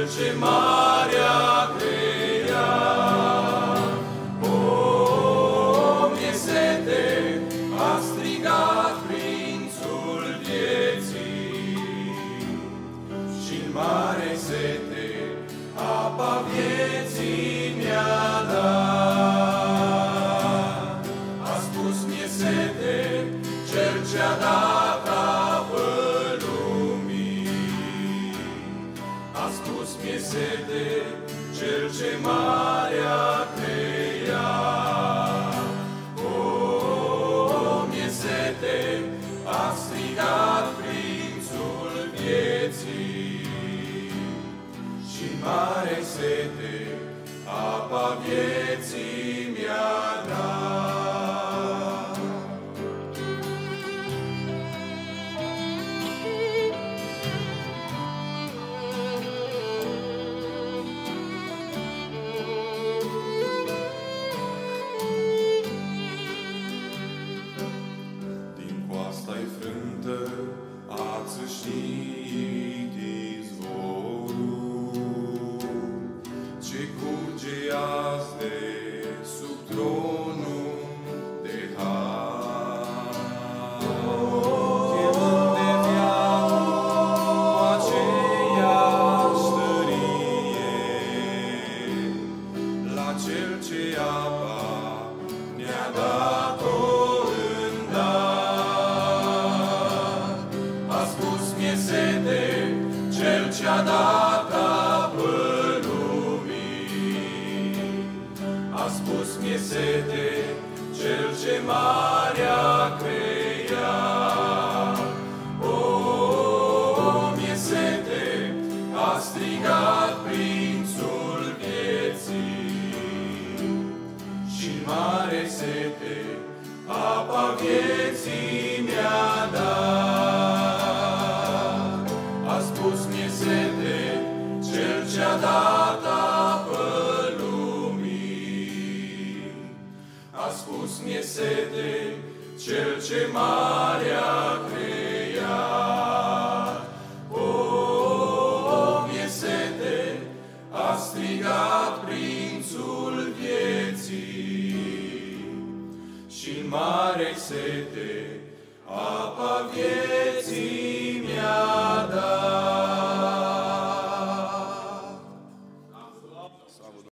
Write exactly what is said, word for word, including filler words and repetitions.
ce marea creat. O, mi-e sete, a strigat prințul vieții, și-n mare sete apa vieții mi-a dat. A spus mi-e sete, cel ce-a dat apă lumii. A spus mi-e sete, cel ce marea creat. O, mi-e sete, a strigat prințul vieții, și mare sete apa vieții mi-a dat. Din coasta-i frântă a țâșnit izvorul, ce curge azi de sub tronul de har. Chemând de veacul cu aceeași tărie, la cel ce apa ne-a dat-o în dar. A spus mi-e sete, cel ce-a dat apă lumii. A spus mi-e sete, cel ce marea creat. O, mi-e sete, a strigat prințul vieții, și mare sete apa vieții mi-a dat. A spus mi-e sete, cel ce-a dat apă lumii. A spus mi-e sete, cel ce marea creat. O, mi-e sete, a strigat prințul vieții, și-n mare sete apa vieții mi-a dat.